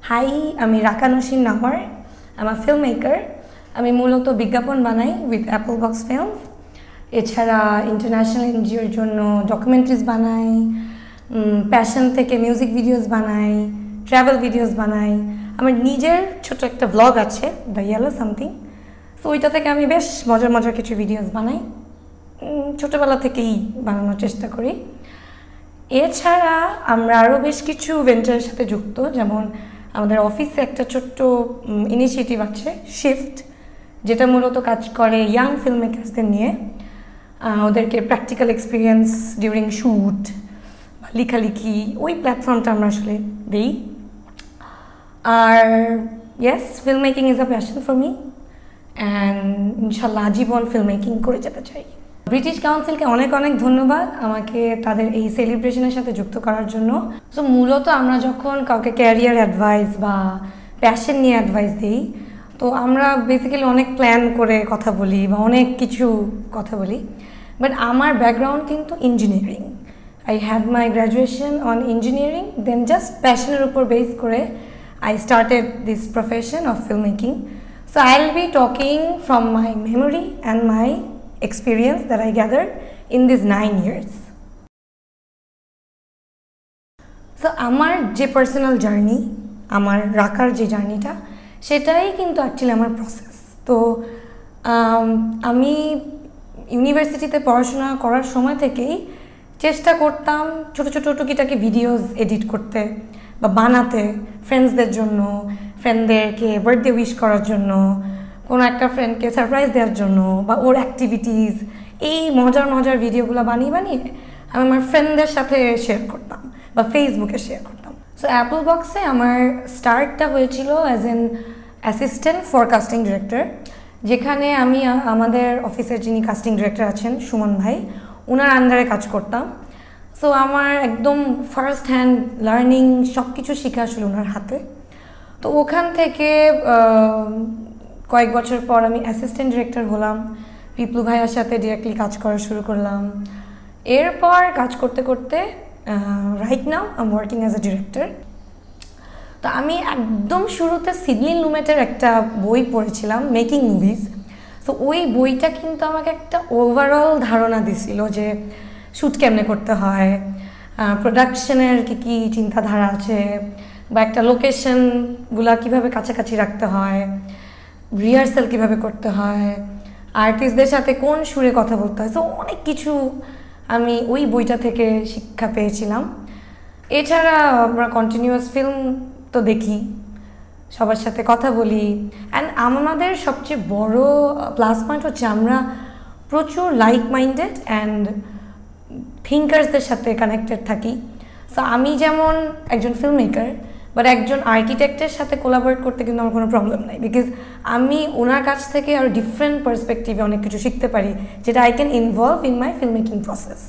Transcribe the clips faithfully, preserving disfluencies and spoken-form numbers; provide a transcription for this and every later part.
High, আমি রাকা নসীম নাওয়ার। আমি ফিল্ম মেকার। আমি মূলত বিজ্ঞাপন বানাই উইথ অ্যাপল বক্স ফিল্মস। এছাড়া ইন্টারন্যাশনাল এনজিওর জন্য ডকুমেন্টারিজ বানাই, প্যাশন থেকে মিউজিক ভিডিওস বানাই, ট্রাভেল ভিডিওস বানাই। আমার নিজের ছোট একটা ব্লগ আছে, দ্য ইয়েলো সামথিং। সো ওইটা থেকে আমি বেশ মজার মজার কিছু ভিডিওস বানাই, ছোটোবেলা থেকেই বানানোর চেষ্টা করি। এছাড়া আমরা আরও বেশ কিছু ভেঞ্চারের সাথে যুক্ত, যেমন আমাদের অফিসে একটা ছোট্ট ইনিশিয়েটিভ আছে শিফট, যেটা মূলত কাজ করে ইয়াং ফিল্ম মেকার্সদের নিয়ে। ওদেরকে প্র্যাকটিক্যাল এক্সপিরিয়েন্স ডিউরিং শ্যুট বা লেখালেখি, ওই প্ল্যাটফর্মটা আমরা আসলে দিই। আর yes, film making is a passion for me and ইনশাল্লাহ আজীবন ফিল্ম মেকিং করে যেতে চাই। ব্রিটিশ কাউন্সিলকে অনেক অনেক ধন্যবাদ আমাকে তাদের এই সেলিব্রেশনের সাথে যুক্ত করার জন্য। সো মূলত আমরা যখন কাউকে ক্যারিয়ার অ্যাডভাইস বা প্যাশন নিয়ে অ্যাডভাইস দিই, তো আমরা বেসিক্যালি অনেক প্ল্যান করে কথা বলি বা অনেক কিছু কথা বলি। বাট আমার ব্যাকগ্রাউন্ড কিন্তু engineering. I had my graduation on engineering, then just প্যাশনের উপর বেস করে I started this profession of film making. So I will be talking from my memory and my experience that I gathered in these nine years. So আমার যে personal journey, আমার রাকার যে জার্নিটা, সেটাই কিন্তু অ্যাকচুয়ালি আমার প্রসেস। তো আমি ইউনিভার্সিটিতে পড়াশোনা করার সময় থেকেই চেষ্টা করতাম ছোটো ছোটো টুকিটাকি ভিডিওস এডিট করতে বা বানাতে, ফ্রেন্ডসদের জন্য, ফ্রেন্ডদেরকে বার্থডে উইশ করার জন্য, কোনো একটা ফ্রেন্ডকে সারপ্রাইজ দেওয়ার জন্য, বা ওর অ্যাক্টিভিটিস, এই মজার মজার ভিডিওগুলো বানিয়ে বানিয়ে আমি আমার ফ্রেন্ডদের সাথে শেয়ার করতাম বা ফেসবুকে শেয়ার করতাম। সো অ্যাপল বক্সে আমার স্টার্টটা হয়েছিল as an assistant for casting director, যেখানে আমি আমাদের অফিসের যিনি কাস্টিং ডিরেক্টর আছেন সুমন ভাই, ওনার আন্ডারে কাজ করতাম। সো আমার একদম ফার্স্ট হ্যান্ড লার্নিং সব কিছু শেখা আসলে ওনার হাতে। তো ওখান থেকে কয়েক বছর পর আমি অ্যাসিস্ট্যান্ট ডিরেক্টর হলাম, পিপলু ভাইয়ার সাথে ডিরেক্টলি কাজ করা শুরু করলাম। এরপর কাজ করতে করতে right now I am working as a director. তো আমি একদম শুরুতে সিডলিন লুমেটের একটা বই পড়েছিলাম, মেকিং মুভিজ। তো ওই বইটা কিন্তু আমাকে একটা ওভারঅল ধারণা দিছিল যে শ্যুট কেমনে করতে হয়, প্রোডাকশনের কী কী চিন্তাধারা আছে, বা একটা লোকেশনগুলা কীভাবে কাছাকাছি রাখতে হয়, রিহার্সাল কীভাবে করতে হয়, আর্টিস্টদের সাথে কোন সুরে কথা বলতে হয়। সো অনেক কিছু আমি ওই বইটা থেকে শিক্ষা পেয়েছিলাম। এছাড়া আমরা কন্টিনিউয়াস ফিল্ম তো দেখি, সবার সাথে কথা বলি, অ্যান্ড আমাদের সবচেয়ে বড় প্লাস পয়েন্ট হচ্ছে আমরা প্রচুর লাইক মাইন্ডেড অ্যান্ড থিঙ্কার্সদের সাথে কানেক্টেড থাকি। সো আমি যেমন একজন ফিল্ম মেকার, বাট একজন আর্কিটেক্টের সাথে কোলাবোরেট করতে কিন্তু আমার কোনো প্রবলেম নাই, বিকজ আমি ওনার কাছ থেকে আরও ডিফারেন্ট পার্সপেক্টিভে অনেক কিছু শিখতে পারি, যেটা I can involve in my film making process.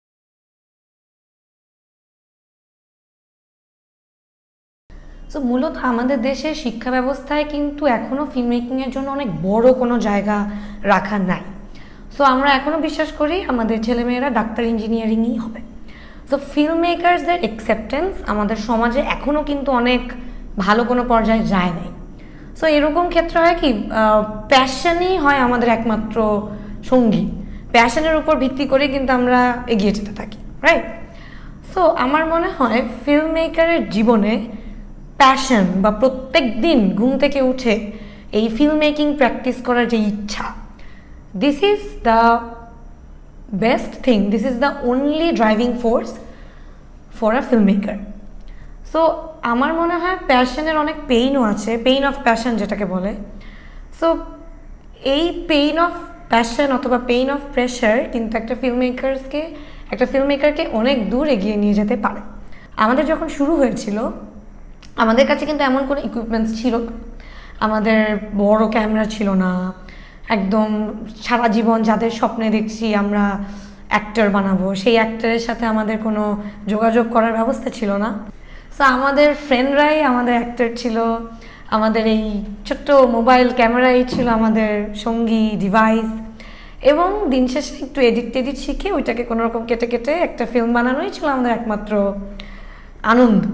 So মূলত আমাদের দেশের শিক্ষা ব্যবস্থায় কিন্তু এখনও ফিল্ম মেকিংয়ের জন্য অনেক বড় কোনো জায়গা রাখা নাই। সো আমরা এখনও বিশ্বাস করি আমাদের ছেলেমেয়েরা ডাক্তার, ইঞ্জিনিয়ারিংই হবে। সো ফিল্ম মেকার্সদের অ্যাকসেপ্টেন্স আমাদের সমাজে এখনও কিন্তু অনেক ভালো কোনো পর্যায়ে যায় নাই। সো এরকম ক্ষেত্রে হয় কি, প্যাশনই হয় আমাদের একমাত্র সঙ্গী, প্যাশনের উপর ভিত্তি করে কিন্তু আমরা এগিয়ে যেতে থাকি, রাইট? সো আমার মনে হয় ফিল্ম মেকারের জীবনে প্যাশন বা প্রত্যেক দিন ঘুম থেকে উঠে এই ফিল্ম মেকিং প্র্যাকটিস করার যে ইচ্ছা, this is the best thing, this is the only driving force for a film maker. So আমার মনে হয় প্যাশনের অনেক পেইনও আছে, পেইন অফ প্যাশন যেটাকে বলে। সো এই পেইন অফ প্যাশন অথবা পেইন অফ প্রেশার কিন্তু একটা ফিল্ম মেকার্সকে একটা ফিল্ম মেকারকে অনেক দূর এগিয়ে নিয়ে যেতে পারে। আমাদের যখন শুরু হয়েছিল আমাদের কাছে কিন্তু এমন কোনো ইকুইপমেন্টস ছিল না, আমাদের বড় ক্যামেরা ছিল না, একদম সারা জীবন যাদের স্বপ্নে দেখছি আমরা অ্যাক্টর বানাবো, সেই অ্যাক্টরের সাথে আমাদের কোনো যোগাযোগ করার ব্যবস্থা ছিল না। সো আমাদের ফ্রেন্ডরাই আমাদের অ্যাক্টর ছিল, আমাদের এই ছোট্ট মোবাইল ক্যামেরাই ছিল আমাদের সঙ্গী ডিভাইস, এবং দিন শেষে একটু এডিট টেডিট শিখে ওইটাকে কোনোরকম কেটে কেটে একটা ফিল্ম বানানোই ছিল আমাদের একমাত্র আনন্দ।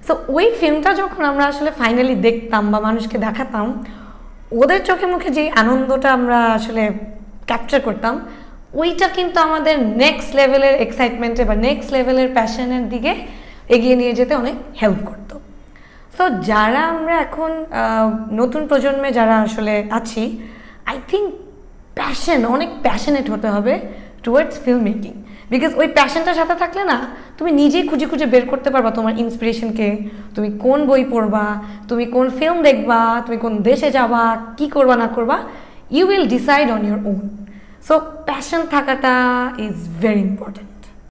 সো ওই ফিল্মটা যখন আমরা আসলে ফাইনালি দেখতাম বা মানুষকে দেখাতাম, ওদের চোখে মুখে যে আনন্দটা আমরা আসলে ক্যাপচার করতাম, ওইটা কিন্তু আমাদের নেক্সট লেভেলের এক্সাইটমেন্টে বা নেক্সট লেভেলের প্যাশনের দিকে এগিয়ে নিয়ে যেতে অনেক হেল্প করতো। সো যারা আমরা এখন নতুন প্রজন্মে যারা আসলে আছি, আই থিঙ্ক প্যাশন, অনেক প্যাশনেট হতে হবে টুয়ার্ডস ফিল্ম মেকিং। বিকজ ওই প্যাশনটার সাথে থাকলে না, তুমি নিজেই খুঁজে খুঁজে বের করতে পারবা তোমার ইন্সপিরেশনকে, তুমি কোন বই পড়বা, তুমি কোন ফিল্ম দেখবা, তুমি কোন দেশে যাবা, কি করবা না করবা, you will decide on your own. So passion থাকাটা ইজ ভেরি ইম্পর্টেন্ট।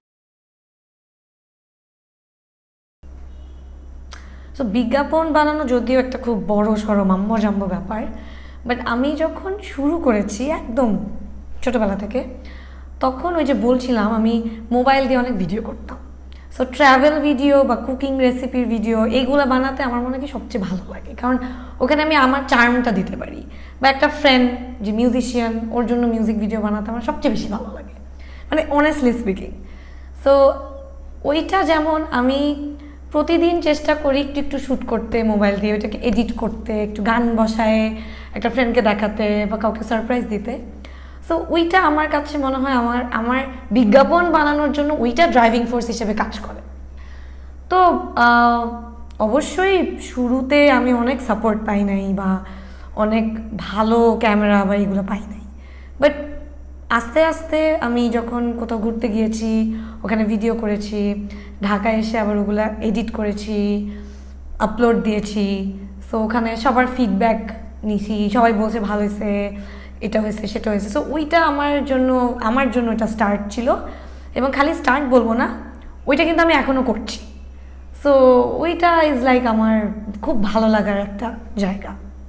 সো বিজ্ঞাপন বানানো যদিও একটা খুব বড় সড়ো মাম্মজাম্ব ব্যাপার, বাট আমি যখন শুরু করেছি একদম ছোটোবেলা থেকে, তখন ওই যে বলছিলাম আমি মোবাইল দিয়ে অনেক ভিডিও করতাম। সো ট্রাভেল ভিডিও বা কুকিং রেসিপির ভিডিও এইগুলো বানাতে আমার মনে হয় সবচেয়ে ভালো লাগে, কারণ ওখানে আমি আমার চার্মটা দিতে পারি। বা একটা ফ্রেন্ড যে মিউজিশিয়ান, ওর জন্য মিউজিক ভিডিও বানাতে আমার সবচেয়ে বেশি ভালো লাগে, মানে অনেস্টলি স্পিকিং। সো ওইটা যেমন আমি প্রতিদিন চেষ্টা করি একটু একটু শ্যুট করতে মোবাইল দিয়ে, ওইটাকে এডিট করতে, একটু গান বসায় একটা ফ্রেন্ডকে দেখাতে বা কাউকে সারপ্রাইজ দিতে। সো ওইটা আমার কাছে মনে হয় আমার আমার বিজ্ঞাপন বানানোর জন্য ওইটা ড্রাইভিং ফোর্স হিসেবে কাজ করে। তো অবশ্যই শুরুতে আমি অনেক সাপোর্ট পাই নাই বা অনেক ভালো ক্যামেরা বা এগুলো পাই নাই, বাট আস্তে আস্তে আমি যখন কোথাও ঘুরতে গিয়েছি, ওখানে ভিডিও করেছি, ঢাকায় এসে আবার ওগুলো এডিট করেছি, আপলোড দিয়েছি। সো ওখানে সবার ফিডব্যাক নিছি, সবাই বলছে ভালো হয়েছে, এটা হয়েছে সেটা হয়েছে। সো ওইটা আমার জন্য আমার জন্য এটা স্টার্ট ছিল, এবং খালি স্টার্ট বলবো না, ওইটা কিন্তু আমি এখনও করছি। সো ওইটা ইজ লাইক আমার খুব ভালো লাগার একটা জায়গা।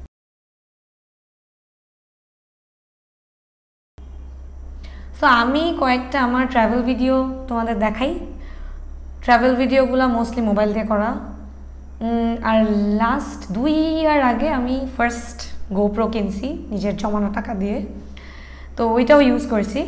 সো আমি কয়েকটা আমার ট্রাভেল ভিডিও তোমাদের দেখাই। ট্রাভেল ভিডিওগুলো মোস্টলি মোবাইল দিয়ে করা। আর লাস্ট দুই ইয়ার আগে আমি ফার্স্ট গোপ্রো কিনছি নিজের জমানো টাকা দিয়ে, তো ওইটাও ইউজ করছি।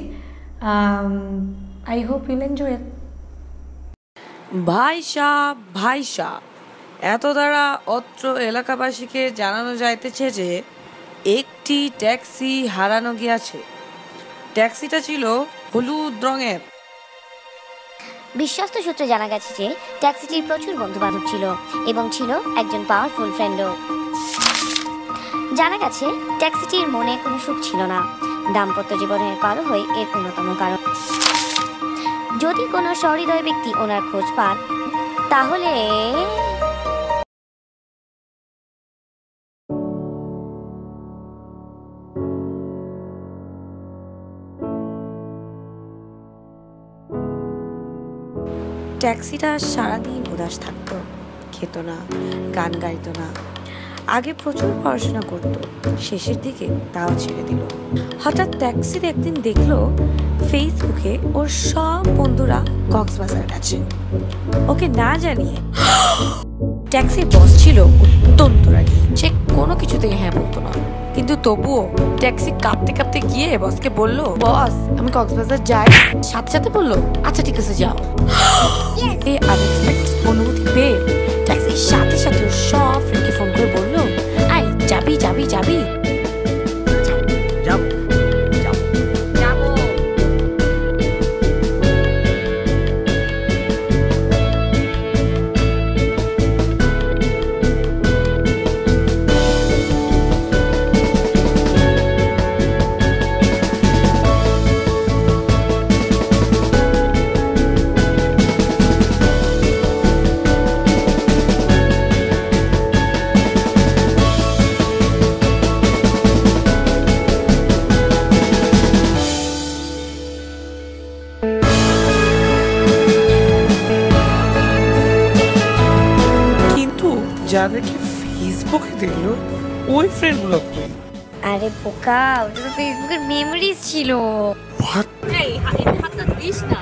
I hope you'll enjoy it. ভাই সাহ ভাই সাহ, এত দ্বারা অত্র এলাকাবাসীকে জানানো যাইতেছে যে একটি ট্যাক্সি হারানো গিয়াছে। ট্যাক্সিটা ছিল হলুদ রঙের। বিশ্বস্ত সূত্রে জানা গেছে যে ট্যাক্সিটির প্রচুর বন্ধু বান্ধব ছিল এবং ছিল একজন পাওয়ারফুল ফ্রেন্ডও। জানা গেছে ট্যাক্সিটির মনে কোনো সুখ ছিল না, দাম্পত্য জীবনের কলহই এর অন্যতম কারণ। যদি কোনো সহৃদয় ব্যক্তি ওনার খোঁজ পান, তাহলে ট্যাক্সিটা সারাদিন উদাস থাকতো, খেত না, গান গাইতো না। আগে প্রচুর পড়াশোনা করতো, শেষের দিকে তাও ছেড়ে দিল। হঠাৎ ট্যাক্সির একদিন দেখলো ফেসবুকে ওর সব বন্ধুরা কক্সবাজার গেছে। ওকে না জানিয়ে ট্যাক্সির বস ছিল অত্যন্ত রাগী, সে কোনো কিছুতেই হ্যাঁ বলতো না। কিন্তু তবুও ট্যাক্সি কাঁপতে কাঁপতে গিয়ে বসকে বলল, বস আমি কক্সবাজার যাই। সাথে সাথে বললো, আচ্ছা ঠিক আছে যাও। এই আনএক্সপেক্টেড অনুমতি পেয়ে ট্যাক্সির সাথে সাথে সব ফ্রেন্ডকে ফোন করে বললো, আই যাবি যাবি যাবি যাদেরকে ফেসবুকে দেখলো ওই ফ্রেন্ডগুলো কই? আরে বোকা, ওটা তো ফেসবুকের মেমোরিজ ছিল। এই হাতটা দিস না।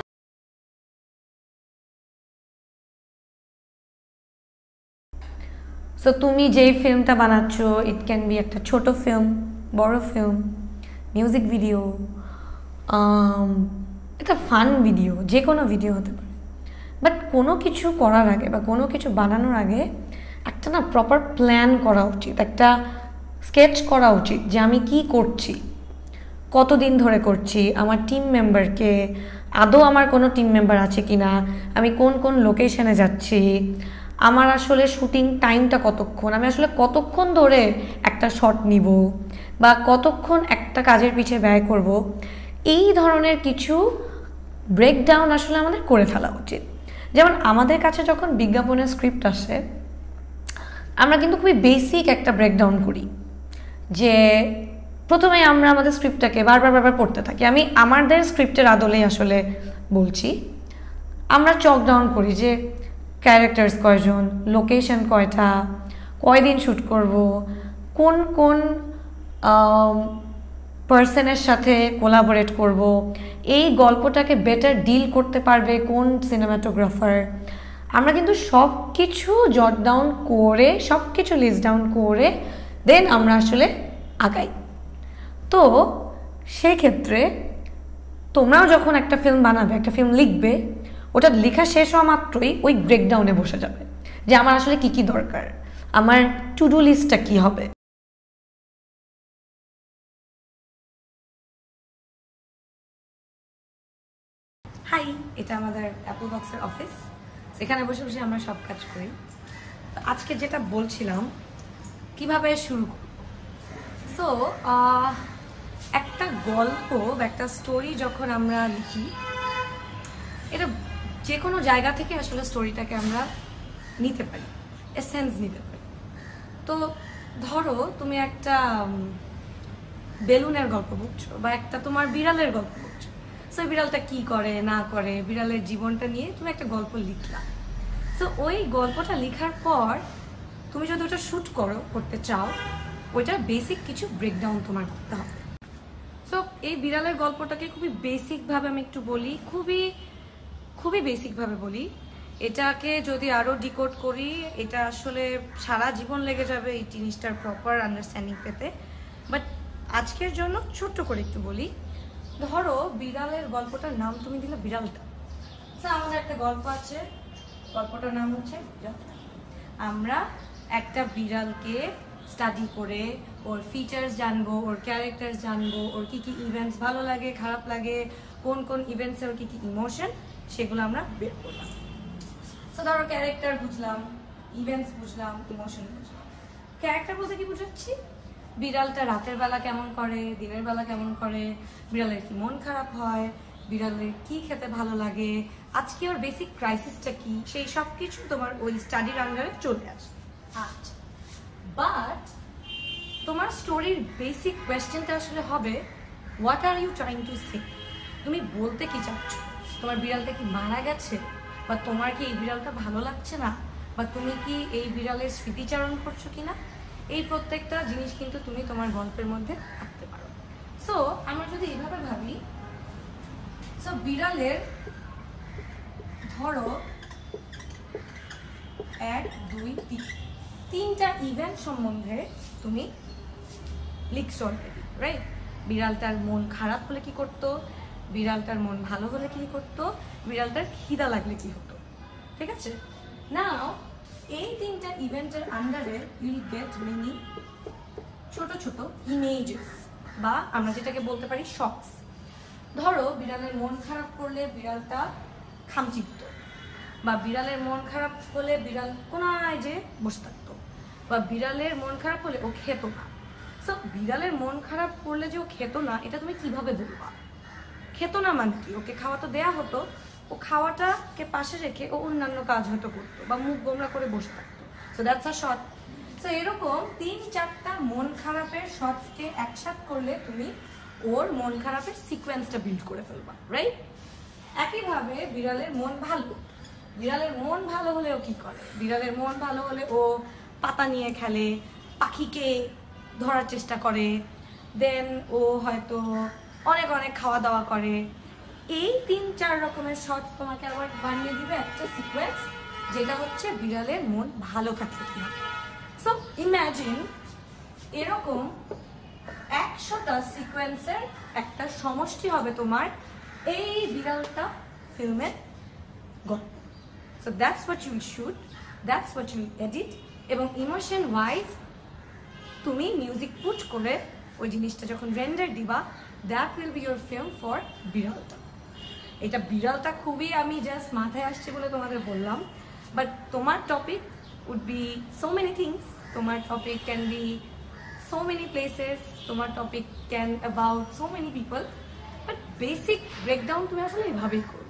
সো তুমি যেই ফিল্মটা বানাচ্ছ, ইট ক্যান বি একটা ছোট ফিল্ম, বড় ফিল্ম, মিউজিক ভিডিও, এটা ফান ভিডিও, যে কোনো ভিডিও হতে পারে। বাট কোনো কিছু করার আগে বা কোনো কিছু বানানোর আগে একটা না প্রপার প্ল্যান করা উচিত, একটা স্কেচ করা উচিত যে আমি কি করছি, কতদিন ধরে করছি, আমার টিম মেম্বারকে, আদৌ আমার কোনো টিম মেম্বার আছে কি না, আমি কোন কোন লোকেশনে যাচ্ছি, আমার আসলে শুটিং টাইমটা কতক্ষণ, আমি আসলে কতক্ষণ ধরে একটা শট নিব বা কতক্ষণ একটা কাজের পিছে ব্যয় করব, এই ধরনের কিছু ব্রেকডাউন আসলে আমাদের করে ফেলা উচিত। যেমন আমাদের কাছে যখন বিজ্ঞাপনের স্ক্রিপ্ট আসে আমরা কিন্তু খুবই বেসিক একটা ব্রেকডাউন করি, যে প্রথমে আমরা আমাদের স্ক্রিপ্টটাকে বারবার বারবার পড়তে থাকি। আমি আমাদের স্ক্রিপ্টের আদলেই আসলে বলছি, আমরা চক ডাউন করি যে ক্যারেক্টার্স কয়জন, লোকেশন কয়টা, কয়দিন শ্যুট করব, কোন কোন পার্সনের সাথে কোলাবোরেট করব, এই গল্পটাকে বেটার ডিল করতে পারবে কোন সিনেমাটোগ্রাফার। আমরা কিন্তু সব কিছু জট ডাউন করে, সব কিছু লিস্ট ডাউন করে দেন আমরা আসলে আগাই। তো সেক্ষেত্রে তোমরাও যখন একটা ফিল্ম বানাবে, একটা ফিল্ম লিখবে, ওটা লেখা শেষ হওয়া মাত্রই ওই ব্রেকডাউনে বসে যাবে যে আমার আসলে কি কি দরকার, আমার টু ডু লিস্টটা কি হবে। হাই, এটা আমাদের অ্যাপল বক্সের অফিস, এখানে বসে বসে আমরা সব কাজ করি। তো আজকে যেটা বলছিলাম কিভাবে শুরু করব, সো একটা গল্প বা একটা স্টোরি যখন আমরা লিখি, এটা যে কোনো জায়গা থেকে আসলে স্টোরিটাকে আমরা নিতে পারি, এসেন্স নিতে পারি। তো ধরো তুমি একটা বেলুনের গল্প বলছো বা একটা তোমার বিড়ালের গল্প বলছো, সো বিড়ালটা কি করে না করে, বিড়ালের জীবনটা নিয়ে তুমি একটা গল্প লিখলা। সো ওই গল্পটা লেখার পর তুমি যদি ওটা শ্যুট করো করতে চাও, ওইটার বেসিক কিছু ব্রেকডাউন তোমার করতে হবে। সো এই বিড়ালের গল্পটাকে খুবই বেসিকভাবে আমি একটু বলি, খুবই খুবই বেসিকভাবে বলি। এটাকে যদি আরও ডিকোড করি, এটা আসলে সারা জীবন লেগে যাবে এই জিনিসটার প্রপার আন্ডারস্ট্যান্ডিং পেতে। বাট আজকের জন্য ছোট্ট করে একটু বলি। ধরো বিড়ালের গল্পটার নাম তুমি দিলে বিড়ালটা। স্যার আমাদের একটা গল্প আছে, গল্পটার নাম হচ্ছে বিড়ালটা। আমরা একটা বিড়ালকে স্টাডি করে ওর ফিচার্স জানবো, ওর ক্যারেক্টার জানবো, ওর কি কি ইভেন্টস ভালো লাগে খারাপ লাগে, কোন কোন ইভেন্টসে ওর কি কি ইমোশন, সেগুলো আমরা বের করলাম। তো ধরো ক্যারেক্টার বুঝলাম, ইভেন্টস বুঝলাম, ইমোশন বুঝলাম। ক্যারেক্টার বলতে কি বুঝাচ্ছি, বিড়ালটা রাতের বেলা কেমন করে, দিনের বেলা কেমন করে, বিড়ালের কি মন খারাপ হয়, বিড়ালের কি খেতে ভালো লাগে, আজকে ওর বেসিক ক্রাইসিসটা কি, সেই সব কিছু তোমার ওই স্টাডির আন্ডারে চলে আসে। আচ্ছা, বাট তোমার স্টোরির বেসিক কোয়েশ্চেনটা আসলে হবে what are you trying to say, তুমি বলতে কি চাচ্ছ, তোমার বিড়ালটা কি মারা গেছে, বা তোমার কি এই বিড়ালটা ভালো লাগছে না, বা তুমি কি এই বিড়ালের স্মৃতিচারণ করছো কিনা, এই প্রত্যেকটা জিনিস কিন্তু তুমি তোমার গল্পের মধ্যে রাখতে পারো। সো আমরা যদি এইভাবে ভাবি, সো বিড়ালের ধরো এক দুই তিন তিনটা ইভেন্ট সম্বন্ধে তুমি লিখছো অলরেডি, রাইট? বিড়ালটার মন খারাপ হলে কি করতো, বিড়ালটার মন ভালো হলে কি করতো, বিড়ালটার খিদা লাগলে কি হতো, ঠিক আছে? নাও এই তিনটা ইভেন্টের আন্ডারে ইউল গেট মেনি ছোট ছোট ইমেজেস, বা আমরা যেটাকে বলতে পারি শকস। ধরো বিড়ালের মন খারাপ করলে বিড়ালটা খামচি দিত, বা বিড়ালের মন খারাপ হলে বিড়াল কোনায় যে বসে থাকতো, বা বিড়ালের মন খারাপ হলে ও খেত না। সো বিড়ালের মন খারাপ করলে যে ও খেত না, এটা তুমি কিভাবে বলবা? খেত না মানে কি, ওকে খাওয়া তো দেয়া হতো, ও খাওয়াটাকে পাশে রেখে ও অন্যান্য কাজ হয়তো করতো, বা মুখ গোমরা করে বসে থাকতো। So that's a short. So এরকম তিন চারটা মন খারাপের শর্টসকে একসাথে করলে তুমি ওর মন খারাপের সিকোয়েন্সটা বিল্ড করে ফেলবা, রাইট? একইভাবে বিড়ালের মন ভালো, বিড়ালের মন ভালো হলে ও কি করে, বিড়ালের মন ভালো হলে ও পাতা নিয়ে খেলে, পাখিকে ধরার চেষ্টা করে, দেন ও হয়তো অনেক অনেক খাওয়া দাওয়া করে। এই তিন চার রকমের শর্টস তোমাকে আবার বানিয়ে দিবে একটা সিকোয়েন্স, যেটা হচ্ছে বিড়ালের মন ভালো থাকলে কি হবে। সো ইম্যাজিন এরকম একশোটা সিকোয়েন্সের একটা সমষ্টি হবে তোমার এই বিড়ালটা ফিল্মের গল্প। So that's what you will shoot, that's what you edit. এবং ইমোশন ওয়াইজ তুমি মিউজিক পুট করে ওই জিনিসটা যখন রেন্ডার দিবা, that will be your film for বিড়ালটা। এটা বিড়ালটা খুবই আমি জাস্ট মাথায় আসছে বলে তোমাদের বললাম, বাট তোমার topic would be so many things. তোমার topic can be so many places, তোমার topic can about so many people, but basic breakdown তুমি আসলে এভাবেই করবা।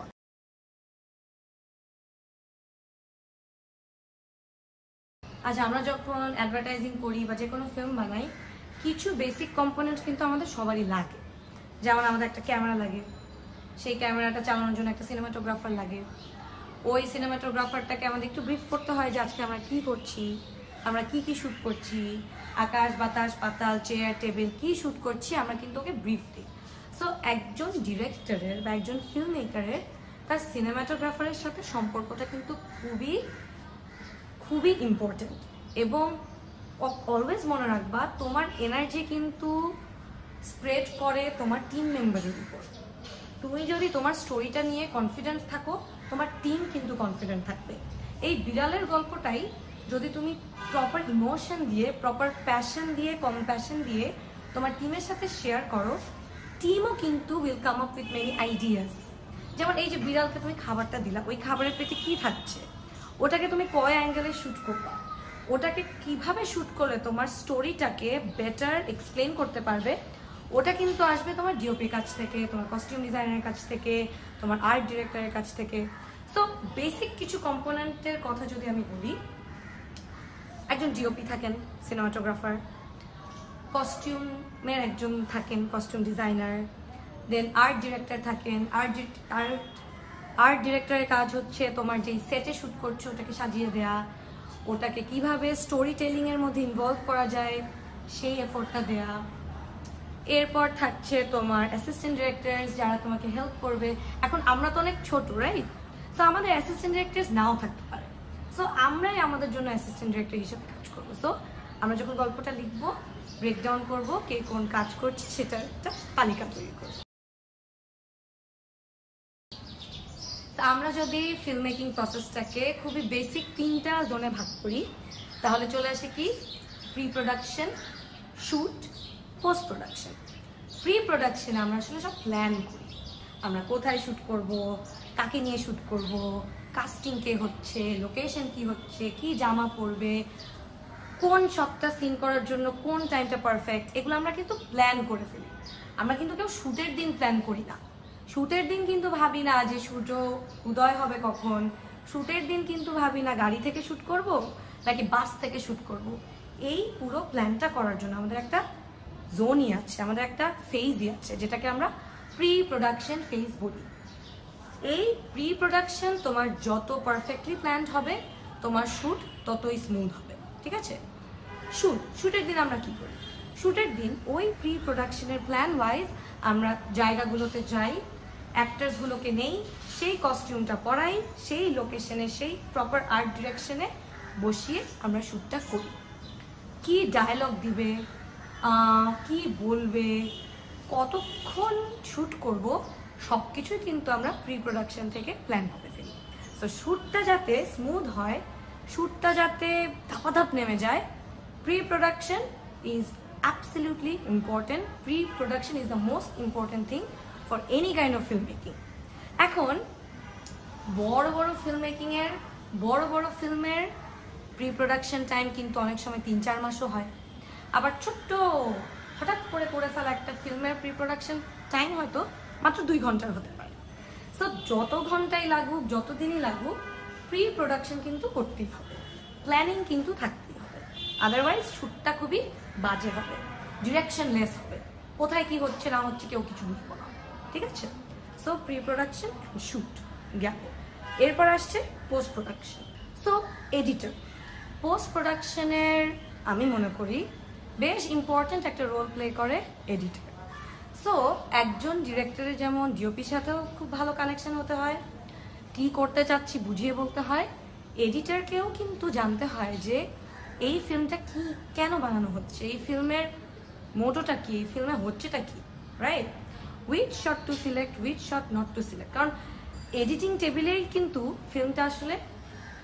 আচ্ছা, আমরা যখন অ্যাডভার্টাইজিং করি বা যে কোনো ফিল্ম বানাই, কিছু বেসিক কম্পোনেন্ট কিন্তু আমাদের সবারই লাগে। যেমন আমাদের একটা ক্যামেরা লাগে, সেই ক্যামেরাটা চালানোর জন্য একটা সিনেমাটোগ্রাফার লাগে। ওই সিনেমাটোগ্রাফারটাকে আমাদের একটু ব্রিফ করতে হয় যে আজকে আমরা কি করছি, আমরা কি কি শ্যুট করছি, আকাশ বাতাস পাতাল চেয়ার টেবিল কি শ্যুট করছি, আমরা কিন্তু ওকে ব্রিফ দিই। সো একজন ডিরেক্টরের বা একজন ফিল্ম মেকারের তার সিনেমাটোগ্রাফারের সাথে সম্পর্কটা কিন্তু খুবই খুবই ইম্পর্টেন্ট। এবং অলওয়েজ মনে রাখবা, তোমার এনার্জি কিন্তু স্প্রেড করে তোমার টিম মেম্বারের উপর। তুমি যদি তোমার স্টোরিটা নিয়ে কনফিডেন্ট থাকো, তোমার টিম কিন্তু কনফিডেন্ট থাকবে। এই বিড়ালের গল্পটাই যদি তুমি প্রপার ইমোশন দিয়ে, প্রপার প্যাশন দিয়ে, কম্প্যাশন দিয়ে তোমার টিমের সাথে শেয়ার করো, টিমও কিন্তু will come up with many ideas. যেমন এই যে বিড়ালকে তুমি খাবারটা দিলা, ওই খাবারের পেটে কি থাকছে, ওটাকে তুমি কয় অ্যাঙ্গেলে শ্যুট করবা, ওটাকে কিভাবে শ্যুট করলে তোমার স্টোরিটাকে বেটার এক্সপ্লেন করতে পারবে, ওটা কিন্তু আসবে তোমার ডিওপির কাছ থেকে, তোমার কস্টিউম ডিজাইনারের কাছ থেকে, তোমার আর্ট ডিরেক্টরের কাছ থেকে। সো বেসিক কিছু কম্পোনেন্টের কথা যদি আমি বলি, একজন ডিওপি থাকেন, সিনেমাটোগ্রাফার, কস্টিউমের একজন থাকেন costume designer, then art director থাকেন। আর্ট আর্ট আর্ট ডিরেক্টরের কাজ হচ্ছে তোমার যেই সেটে শ্যুট করছো ওটাকে সাজিয়ে দেয়া, ওটাকে কিভাবে স্টোরি টেলিংয়ের মধ্যে ইনভলভ করা যায় সেই এফোর্টটা দেয়া। এরপর থাকছে তোমার অ্যাসিস্ট্যান্ট ডিরেক্টরস, যারা তোমাকে হেল্প করবে। এখন আমরা তো অনেক ছোট, রাইট? সো আমাদের অ্যাসিস্ট্যান্ট ডিরেক্টরস নাও থাকতে পারে, সো আমরাই আমাদের জন্য অ্যাসিস্ট্যান্ট ডিরেক্টর হিসেবে কাজ করবো। সো আমরা যখন গল্পটা লিখবো, ব্রেকডাউন করবো, কে কোন কাজ করছে সেটার একটা তালিকা তৈরি করবো। আমরা যদি ফিল্ম মেকিং প্রসেসটাকে খুবই বেসিক তিনটা জোনে ভাগ করি, তাহলে চলে আসে কি pre production, shoot, post production. Pre প্রোডাকশনে আমরা আসলে সব প্ল্যান করি, আমরা কোথায় শ্যুট করব, কাকে নিয়ে শ্যুট করব, কাস্টিং কে হচ্ছে, লোকেশন কি হচ্ছে, কি জামা পরবে, কোন শটটা সিন করার জন্য কোন টাইমটা পারফেক্ট, এগুলো আমরা কিন্তু প্ল্যান করে ফেলি। আমরা কিন্তু কেউ শ্যুটের দিন প্ল্যান করি না। শ্যুটের দিন কিন্তু ভাবি না যে সূর্য উদয় হবে কখন, শ্যুটের দিন কিন্তু ভাবি না গাড়ি থেকে শ্যুট করব নাকি বাস থেকে শ্যুট করব। এই পুরো প্ল্যানটা করার জন্য আমাদের একটা জোনই আছে, আমাদের একটা ফেজই আছে, যেটাকে আমরা প্রি প্রোডাকশন ফেজ বলি। এই প্রি প্রোডাকশন তোমার যত পারফেক্টলি প্ল্যান্ড হবে, তোমার শ্যুট ততই স্মুথ হবে, ঠিক আছে? শ্যুট শ্যুটের দিন আমরা কি করি? শ্যুটের দিন ওই প্রি প্রোডাকশনের প্ল্যান ওয়াইজ আমরা জায়গাগুলোতে যাই, অ্যাক্টার্সগুলোকে নেই, সেই কস্টিউমটা পরাই, সেই লোকেশনে, সেই প্রপার আর্ট ডিরেকশনে বসিয়ে আমরা শ্যুটটা করি। কি ডায়লগ দিবে, কি বলবে, কতক্ষণ শ্যুট করব, সব কিছুই কিন্তু আমরা প্রি প্রোডাকশন থেকে প্ল্যান করে ফেলি। তো শ্যুটটা যাতে স্মুথ হয়, শ্যুটটা যাতে ধাপাধাপ নেমে যায়, pre production is absolutely important. Pre-production is the most important thing for any kind of filmmaking. এখন বড় বড় ফিল্মমেকিং এর বড় বড় ফিল্মের প্রি প্রোডাকশন টাইম কিন্তু অনেক সময় তিন চার মাসও হয়। আবার ছোট্ট হঠাৎ করে করে ফেলা একটা ফিল্মের প্রি প্রোডাকশন টাইম হয়তো মাত্র দুই ঘন্টার হতে পারে। সো যত ঘন্টাই লাগুক, যত দিনই লাগুক, প্রি প্রোডাকশন কিন্তু করতেই হবে, প্ল্যানিং কিন্তু থাকতেই হবে, আদারওয়াইজ শ্যুটটা খুবই বাজে হবে, ডিরেকশন লেস হবে, কোথায় কি হচ্ছে না হচ্ছে কেউ কিছু বুঝবো না, ঠিক আছে? So pre production and shoot গেল। এরপর আসছে post production. So editor, post প্রোডাকশনের আমি মনে করি বেশ ইম্পর্ট্যান্ট একটা রোল প্লে করে এডিটর। সো একজন ডিরেক্টরের যেমন ডিওপির সাথেও খুব ভালো কানেকশন হতে হয়, কি করতে চাচ্ছি বুঝিয়ে বলতে হয়, এডিটরকেও কিন্তু জানতে হয় যে এই ফিল্মটা কি, কেন বানানো হচ্ছে, এই ফিল্মের মোটোটা কি, এই ফিল্মে হচ্ছেটা কি, right? Which shot to select, which shot not to select. কারণ এডিটিং টেবিলেই কিন্তু ফিল্মটা আসলে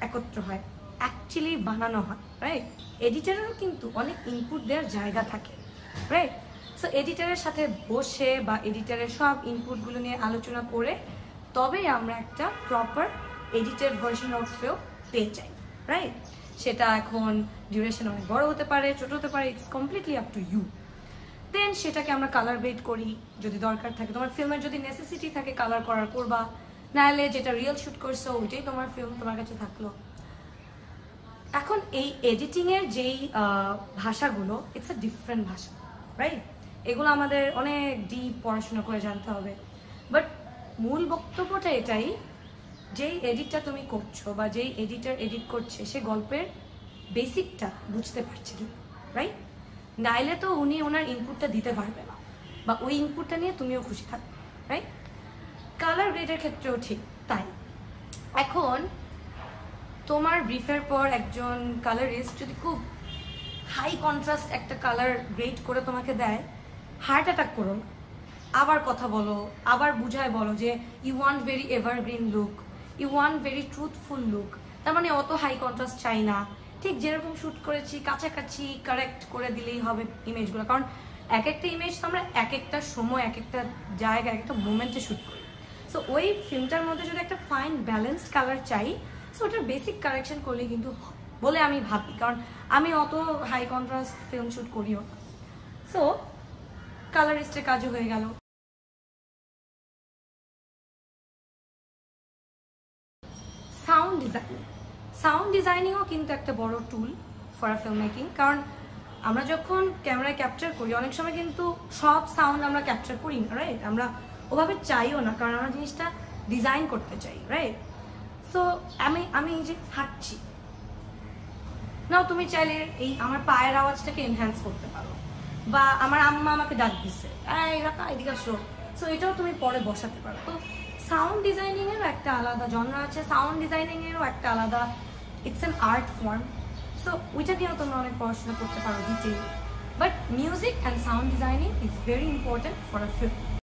একত্র হয়, অ্যাকচুয়ালি বানানো হয়, রাইট? এডিটারেরও কিন্তু অনেক ইনপুট দেওয়ার জায়গা থাকে, রাইট? সো এডিটারের সাথে বসে বা এডিটারের সব ইনপুটগুলো নিয়ে আলোচনা করে তবেই আমরা একটা proper edited version of film পেয়ে যাই, রাইট? সেটা এখন ডিউরেশন অনেক বড় হতে পারে, ছোট হতে পারে, it's completely up to you. Then সেটাকে আমরা কালার গ্রেড করি যদি দরকার থাকে, তোমার ফিল্মের যদি নেসেসিটি থাকে কালার করার করবা, নাহলে যেটা রিয়েল শুট করছো ওইটাই তোমার ফিল্ম তোমার কাছে থাকলো। এখন এই এডিটিংয়ের যেই ভাষাগুলো, ইটস আ ডিফারেন্ট ভাষা, রাইট? এগুলো আমাদের অনেক ডিপ পড়াশোনা করে জানতে হবে। বাট মূল বক্তব্যটা এটাই, যেই এডিটটা তুমি করছো বা যেই এডিটার এডিট করছে সে গল্পের বেসিকটা বুঝতে পারছে কি, রাইট? নাইলে তো উনি ওনার ইনপুটটা দিতে পারবে না, বা ওই ইনপুটটা নিয়ে তুমিও খুশি থাকবে, রাইট? কালার গ্রেডের ক্ষেত্রেও ঠিক তাই। এখন তোমার ব্রিফের পর একজন কালারিস্ট যদি খুব হাই কন্ট্রাস্ট একটা কালার গ্রেড করে তোমাকে দেয়, হার্ট অ্যাটাক করো, আবার কথা বলো, আবার বুঝায় বলো যে you want very evergreen look, you want very truthful look, তার মানে অত হাই কন্ট্রাস্ট চাই না, ঠিক যেরকম শ্যুট করেছি কাছাকাছি কারেক্ট করে দিলেই হবে ইমেজগুলো। কারণ এক একটা ইমেজ তো আমরা এক একটা সময় এক একটা জায়গায় এক একটা মোমেন্টে শ্যুট করি। সো ওই ফিল্মটার মধ্যে যদি একটা ফাইন ব্যালেন্সড কালার চাই, সো ওটার বেসিক কারেকশন করলে কিন্তু বলে আমি ভাবি, কারণ আমি অত হাই কন্ট্রাস্ট ফিল্ম শ্যুট করিও না। সো কালারিস্টের কাজও হয়ে গেল। সাউন্ড ডিজাইনিং, সাউন্ড ডিজাইনিংও কিন্তু একটা বড় tool for a film making. কারণ আমরা যখন ক্যামেরায় ক্যাপচার করি অনেক সময় কিন্তু সব সাউন্ড আমরা ক্যাপচার করি না, রাইট? আমরা ওভাবে চাইও না, কারণ আমরা জিনিসটা ডিজাইন করতে চাই, রাইট? সো আমি আমি এই যে হাঁটছি নাও, তুমি চাইলে এই আমার পায়ের আওয়াজটাকে এনহ্যান্স করতে পারো, বা আমার আম্মা আমাকে ডাক দিচ্ছে এই রাখা এদিকে আসো, সো এটাও তুমি পরে বসাতে পারো। তো সাউন্ড ডিজাইনিং এরও একটা আলাদা জনরা আছে, সাউন্ড ডিজাইনিং এরও একটা আলাদা, it's an art form. So ওইটা নিয়েও তোমরা অনেক পড়াশোনা করতে পারো detail. But music and sound designing is very important for a film.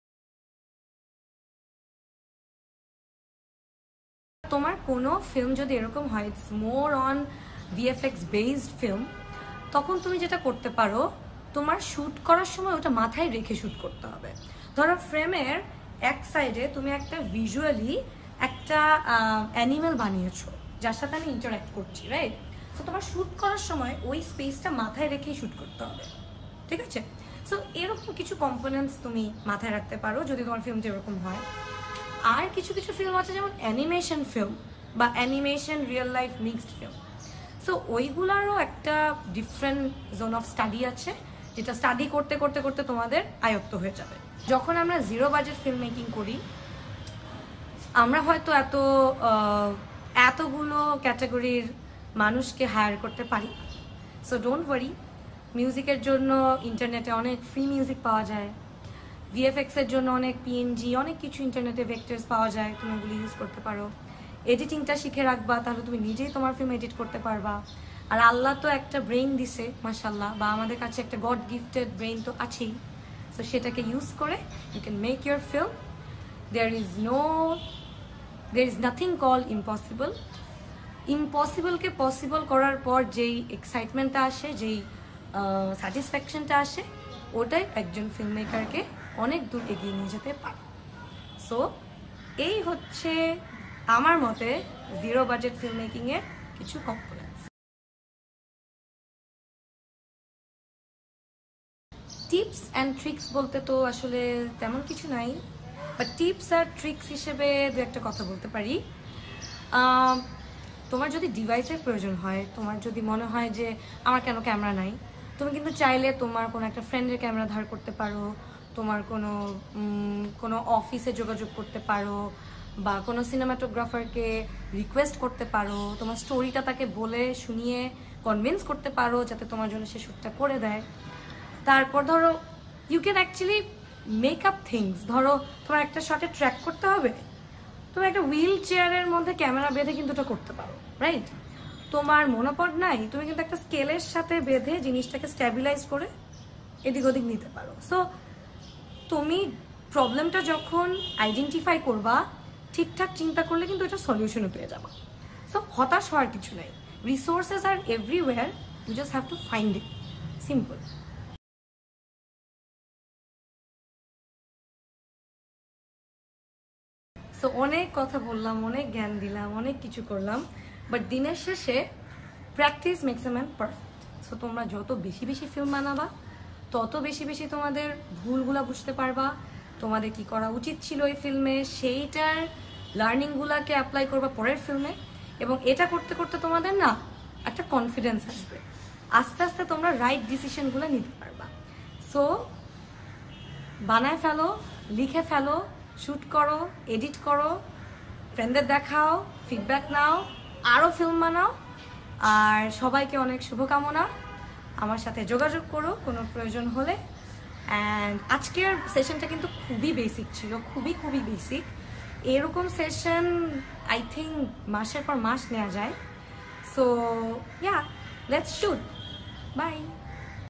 তোমার কোনো ফিল্ম যদি এরকম হয় it's more on VFX based film, তখন তুমি যেটা করতে পারো, তোমার শ্যুট করার সময় ওটা মাথায় রেখে শ্যুট করতে হবে। ধরো ফ্রেমের এক সাইডে তুমি একটা ভিজুয়ালি একটা অ্যানিমেল বানিয়েছো যার সাথে আমি ইন্টারঅ্যাক্ট করছি, রাইট? সো তোমার শ্যুট করার সময় ওই স্পেসটা মাথায় রেখেই শ্যুট করতে হবে, ঠিক আছে? সো এরকম কিছু কম্পোনেন্টস তুমি মাথায় রাখতে পারো যদি তোমার ফিল্মটা এরকম হয়। আর কিছু কিছু ফিল্ম আছে যেমন অ্যানিমেশন ফিল্ম বা animation real life mixed film. So ওইগুলারও একটা ডিফারেন্ট জোন অফ স্টাডি আছে, যেটা স্টাডি করতে করতে করতে তোমাদের আয়ত্ত হয়ে যাবে। যখন আমরা জিরো বাজেট ফিল্ম মেকিং করি, আমরা হয়তো এত এতগুলো ক্যাটাগরির মানুষকে হায়ার করতে পারি। সো ডোন্ট ওয়ারি, মিউজিকের জন্য ইন্টারনেটে অনেক ফ্রি মিউজিক পাওয়া যায়, ভিএফএক্স এর জন্য অনেক পিএনজি অনেক কিছু ইন্টারনেটে ভেক্টরস পাওয়া যায়, তুমি ওগুলো ইউজ করতে পারো। এডিটিংটা শিখে রাখবা, তাহলে তুমি নিজেই তোমার ফিল্ম এডিট করতে পারবা। আর আল্লাহ তো একটা ব্রেইন দিছে মাশাআল্লাহ, বা আমাদের কাছে একটা গড গিফটেড ব্রেইন তো আছেই। সো সেটাকে ইউজ করে you can make your film. There is no there is nothing call impossible. ইম্পসিবলকে পসিবল করার পর যেই এক্সাইটমেন্টটা আসে, যেই স্যাটিসফ্যাকশনটা আসে, ওটাই একজন ফিল্ম মেকারকে অনেক দূর এগিয়ে নিয়ে যেতে পারে। সো এই হচ্ছে আমার মতে জিরো বাজেট ফিল্ম মেকিংয়ের কিছু কম্পোনেন্টস। টিপস অ্যান্ড ট্রিক্স বলতে তো আসলে তেমন কিছু নাই, বাট টিপস আর ট্রিক্স হিসেবে দু একটা কথা বলতে পারি। তোমার যদি ডিভাইসের প্রয়োজন হয়, তোমার যদি মনে হয় যে আমার কেন ক্যামেরা নাই, তুমি কিন্তু চাইলে তোমার কোনো একটা ফ্রেন্ডের ক্যামেরা ধার করতে পারো, তোমার কোনো কোনো অফিসে যোগাযোগ করতে পারো, বা কোনো সিনেমাটোগ্রাফারকে রিকোয়েস্ট করতে পারো, তোমার স্টোরিটা তাকে বলে শুনিয়ে কনভিন্স করতে পারো যাতে তোমার জন্য সে শ্যুটটা করে দেয়। তারপর ধরো you can actually make up things. ধরো তোমার একটা শটে ট্র্যাক করতে হবে, তুমি একটা হুইল চেয়ারের মধ্যে ক্যামেরা বেঁধে কিন্তু ওটা করতে পারো, রাইট? তোমার মনোপড নাই, তুমি কিন্তু একটা স্কেলের সাথে বেঁধে জিনিসটাকে স্ট্যাবিলাইজ করে এদিক ওদিক নিতে পারো। সো তুমি প্রবলেমটা যখন আইডেন্টিফাই করবা, ঠিকঠাক চিন্তা করলে কিন্তু এটা সলিউশনও পেয়ে যাবা। সো হতাশ হওয়ার কিছু নাই, resources are everywhere, you just have to find it, simple. So অনেক কথা বললাম, অনেক জ্ঞান দিলাম, অনেক কিছু করলাম, বাট দিনের শেষে practice makes a man perfect. So তোমরা যত বেশি বেশি ফিল্ম বানাবা তত বেশি বেশি তোমাদের ভুলগুলা বুঝতে পারবা, তোমাদের কি করা উচিত ছিল এই ফিল্মে সেইটার লার্নিংগুলাকে অ্যাপ্লাই করবা পরের ফিল্মে, এবং এটা করতে করতে তোমাদের না একটা কনফিডেন্স আসবে, আস্তে আস্তে তোমরা রাইট ডিসিশনগুলো নিতে পারবা। সো বানায় ফেলো, লিখে ফেলো, শ্যুট করো, এডিট করো, ফ্রেন্ডদের দেখাও, ফিডব্যাক নাও, আরও ফিল্ম বানাও, আর সবাইকে অনেক শুভকামনা। আমার সাথে যোগাযোগ করো কোনো প্রয়োজন হলে। অ্যান্ড আজকের সেশনটা কিন্তু খুবই বেসিক ছিল, খুবই খুবই বেসিক। এরকম সেশন আই থিঙ্ক মাসের পর মাস নেওয়া যায়। So yeah, let's shoot, by.